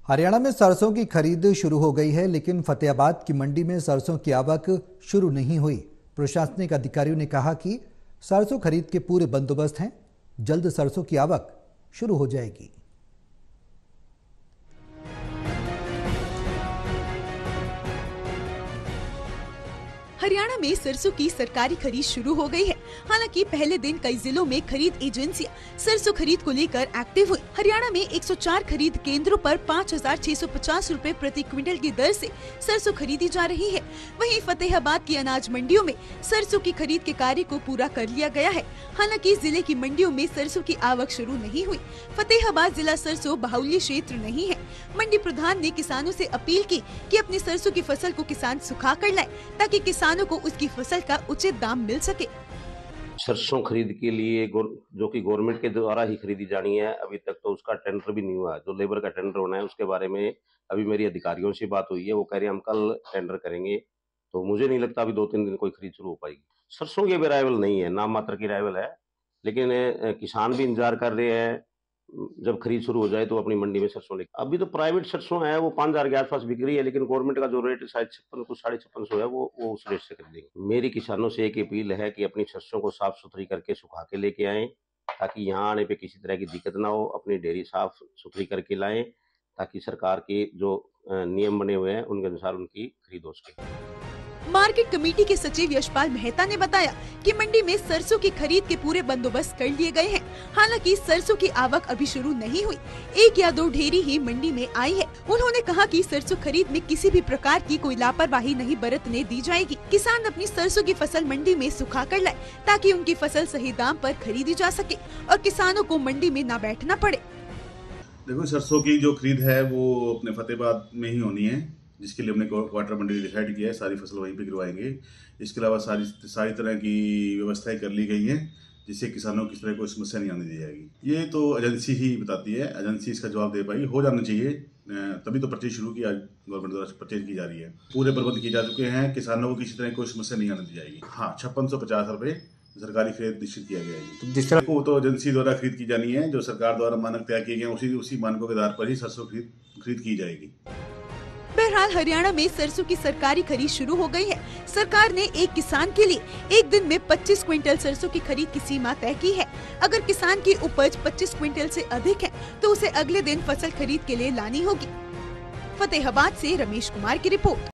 हरियाणा में सरसों की खरीद शुरू हो गई है, लेकिन फतेहाबाद की मंडी में सरसों की आवक शुरू नहीं हुई। प्रशासनिक अधिकारियों ने कहा कि सरसों खरीद के पूरे बंदोबस्त हैं, जल्द सरसों की आवक शुरू हो जाएगी। हरियाणा में सरसों की सरकारी खरीद शुरू हो गई है। हालांकि पहले दिन कई जिलों में खरीद एजेंसियां सरसों खरीद को लेकर एक्टिव हुई। हरियाणा में 104 खरीद केंद्रों पर 5,650 रुपए प्रति क्विंटल की दर से सरसों खरीदी जा रही है। वहीं फतेहाबाद की अनाज मंडियों में सरसों की खरीद के कार्य को पूरा कर लिया गया है। हालांकि जिले की मंडियों में सरसों की आवक शुरू नहीं हुई। फतेहाबाद जिला सरसों बाहुल्य क्षेत्र नहीं है। मंडी प्रधान ने किसानों से अपील की कि अपनी सरसों की फसल को किसान सुखा कर लाए, ताकि किसानों को उसकी फसल का उचित दाम मिल सके। सरसों खरीद के लिए जो कि गवर्नमेंट के द्वारा ही खरीदी जानी है, अभी तक तो उसका टेंडर भी नहीं हुआ। जो लेबर का टेंडर होना है उसके बारे में अभी मेरी अधिकारियों से बात हुई है, वो कह रहे हैं हम कल टेंडर करेंगे। तो मुझे नहीं लगता अभी 2-3 दिन कोई खरीद शुरू हो पाएगी। सरसों की अभी अराइवल नहीं है, नाम मात्र की अराइवल है, लेकिन किसान भी इंतजार कर रहे हैं जब खरीद शुरू हो जाए तो अपनी मंडी में सरसों ले। अभी तो प्राइवेट सरसों है वो 5,000 के आसपास बिक रही है, लेकिन गवर्नमेंट का जो रेट शायद 56 कुछ 550 है वो उस रेट से खरीदेंगे। मेरी किसानों से एक अपील है कि अपनी सरसों को साफ सुथरी करके सुखा के लेके आएं, ताकि यहाँ आने पे किसी तरह की दिक्कत ना हो। अपनी डेयरी साफ सुथरी करके लाएं, ताकि सरकार के जो नियम बने हुए हैं उनके अनुसार उनकी खरीद हो सके। मार्केट कमेटी के सचिव यशपाल मेहता ने बताया कि मंडी में सरसों की खरीद के पूरे बंदोबस्त कर लिए गए हैं। हालांकि सरसों की आवक अभी शुरू नहीं हुई, 1 या 2 ढेरी ही मंडी में आई है। उन्होंने कहा कि सरसों खरीद में किसी भी प्रकार की कोई लापरवाही नहीं बरतने दी जाएगी। किसान अपनी सरसों की फसल मंडी में सुखा कर लाए, ताकि उनकी फसल सही दाम पर खरीदी जा सके और किसानों को मंडी में न बैठना पड़े। देखो, सरसों की जो खरीद है वो अपने फतेहाबाद में ही होनी है, जिसके लिए हमने क्वार्टर मंडी डिसाइड किया है। सारी फसल वहीं पे गिरवाएंगे। इसके अलावा सारी तरह की व्यवस्थाएं कर ली गई हैं, जिससे किसानों को किस तरह कोई समस्या नहीं आने दी जाएगी। ये तो एजेंसी ही बताती है, एजेंसी इसका जवाब दे पाएगी। हो जाना चाहिए, तभी तो परचेज शुरू किया, गवर्नमेंट द्वारा परचेज की जा रही है। पूरे प्रबंध किए जा चुके हैं, किसानों को किसी तरह कोई समस्या नहीं आने दी जाएगी। हाँ, 5650 रुपये सरकारी खरीद निश्चित किया गया है। तो जिस तरह को तो एजेंसी द्वारा खरीद की जानी है, जो सरकार द्वारा मानक तय किए गए उसी मानकों के आधार पर ही सरसों खरीद की जाएगी। बहरहाल हरियाणा में सरसों की सरकारी खरीद शुरू हो गई है। सरकार ने एक किसान के लिए एक दिन में 25 क्विंटल सरसों की खरीद की सीमा तय की है। अगर किसान की उपज 25 क्विंटल से अधिक है तो उसे अगले दिन फसल खरीद के लिए लानी होगी। फतेहाबाद से रमेश कुमार की रिपोर्ट।